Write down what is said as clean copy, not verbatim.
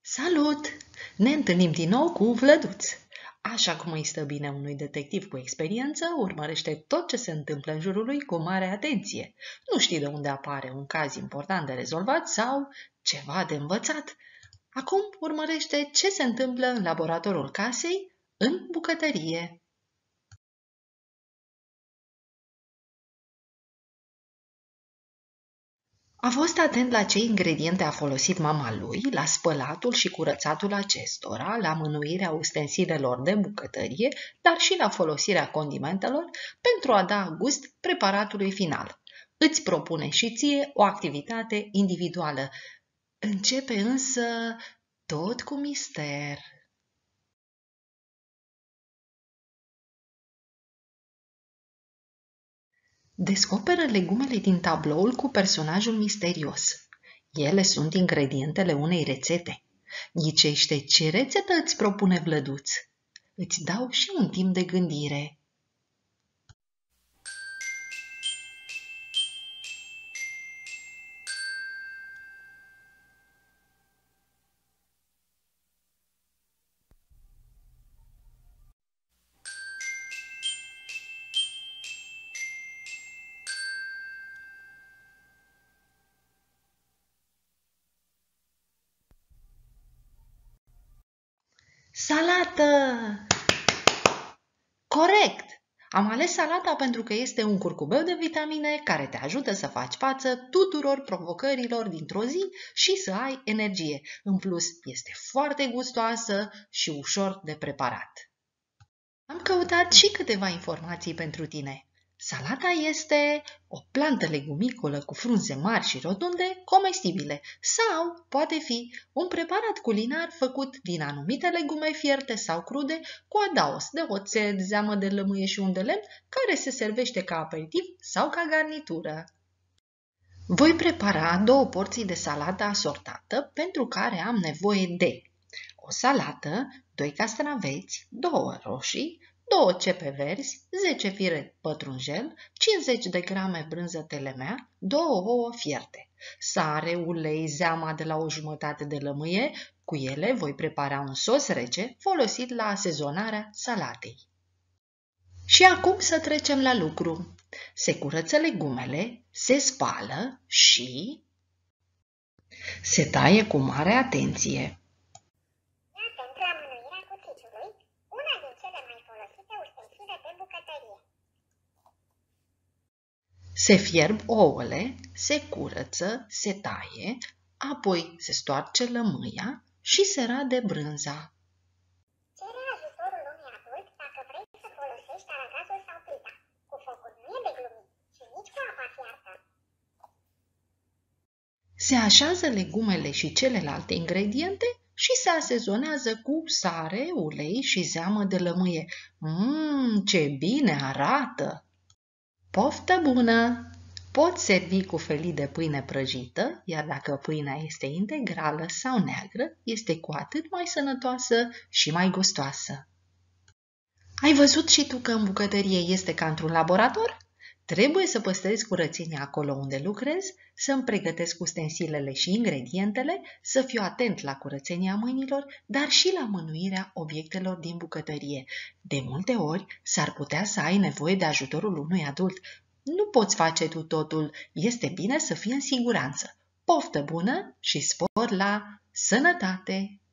Salut! Ne întâlnim din nou cu Vlăduț. Așa cum îi stă bine unui detectiv cu experiență, urmărește tot ce se întâmplă în jurul lui cu mare atenție. Nu știi de unde apare un caz important de rezolvat sau ceva de învățat. Acum urmărește ce se întâmplă în laboratorul casei, în bucătărie. A fost atent la ce ingrediente a folosit mama lui, la spălatul și curățatul acestora, la mânuirea ustensilelor de bucătărie, dar și la folosirea condimentelor pentru a da gust preparatului final. Îți propune și ție o activitate individuală. Începe însă tot cu mister. Descoperă legumele din tabloul cu personajul misterios. Ele sunt ingredientele unei rețete. Ghicește ce rețetă îți propune Vlăduț. Îți dau și un timp de gândire. Salată! Corect! Am ales salata pentru că este un curcubeu de vitamine care te ajută să faci față tuturor provocărilor dintr-o zi și să ai energie. În plus, este foarte gustoasă și ușor de preparat. Am căutat și câteva informații pentru tine. Salata este o plantă legumicolă cu frunze mari și rotunde, comestibile, sau poate fi un preparat culinar făcut din anumite legume fierte sau crude cu adaos de oțet, zeamă de lămâie și un de lemn, care se servește ca aperitiv sau ca garnitură. Voi prepara 2 porții de salată asortată, pentru care am nevoie de o salată, 2 castraveți, 2 roșii, 2 cepe verzi, 10 fire pătrunjel, 50 de grame brânză telemea, 2 ouă fierte, sare, ulei, zeama de la o jumătate de lămâie. Cu ele voi prepara un sos rece folosit la asezonarea salatei. Și acum să trecem la lucru. Se curăță legumele, se spală și se taie cu mare atenție. Atent la mânuirea cuțitului, una din cele mai folosite ustensile de bucătărie. Se fierb ouăle, se curăță, se taie, apoi se stoarce lămâia și se rade brânza. Cere ajutorul unui adult dacă vrei să folosești aragazul sau plita. Cu focul nu e de glumit și nici cu apa fiartă. Se așează legumele și celelalte ingrediente și se asezonează cu sare, ulei și zeamă de lămâie. Ce bine arată! Poftă bună! Poți servi cu felii de pâine prăjită, iar dacă pâinea este integrală sau neagră, este cu atât mai sănătoasă și mai gustoasă. Ai văzut și tu că în bucătărie este ca într-un laborator? Trebuie să păstrezi curățenia acolo unde lucrezi, să-mi pregătesc ustensilele și ingredientele, să fiu atent la curățenia mâinilor, dar și la mânuirea obiectelor din bucătărie. De multe ori s-ar putea să ai nevoie de ajutorul unui adult. Nu poți face tu totul, este bine să fii în siguranță. Poftă bună și spor la sănătate!